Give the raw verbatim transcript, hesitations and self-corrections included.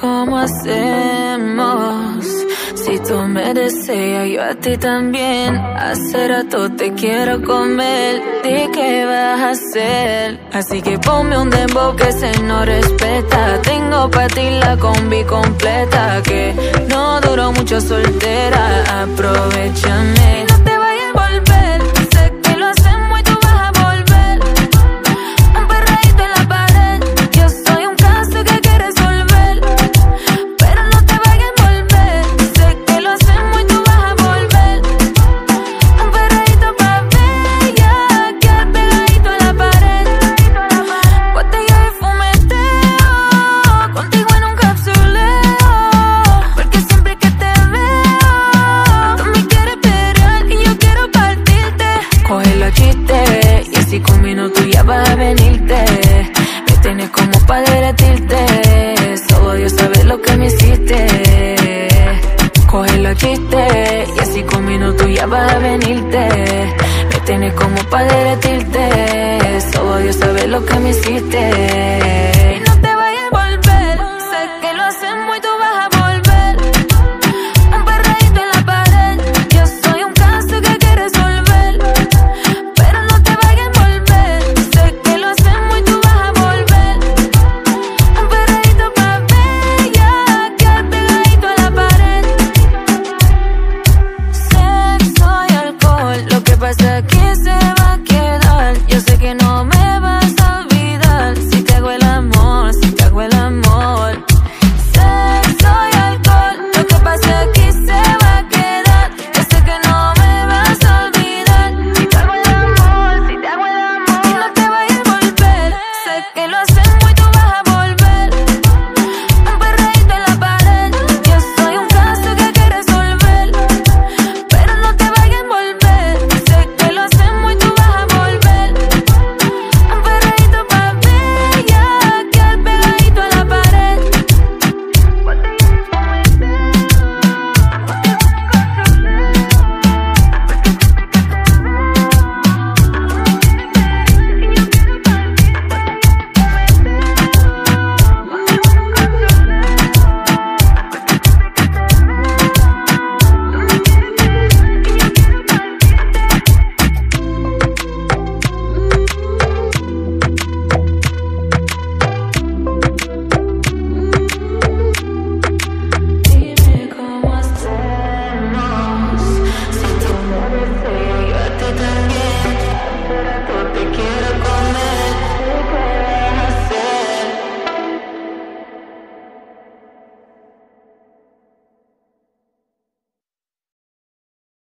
cómo hacemos. Si tú me deseas, yo a ti también. Hace rato te quiero comer. Di qué vas a hacer. Así que ponme un dembow que se no respeta. Tengo pa' ti la combi completa. Que no duró mucho soltera. Aprovechame. No te vayas a volver. Sé que lo hacemos y tú vas a volver. Un perreíto en la pared. Yo soy un caso que hay que resolver. Pero no te vayas a volver. Sé que lo hacemos y tú vas a volver. Un perreíto pa' bella. Quedar pegadito en la pared. Botella de fumeteo. Contigo en un capsuleo. Porque siempre que te veo, tú me quieres pelear y yo quiero partirte. Coge los chistes y así con minutos ya vas a venirte. Me tienes como pa' derretirte. Solo Dios sabe lo que me hiciste. Coge los chistes y así con minutos ya vas a venirte. Me tienes como pa' derretirte. Solo Dios sabe lo que me hiciste.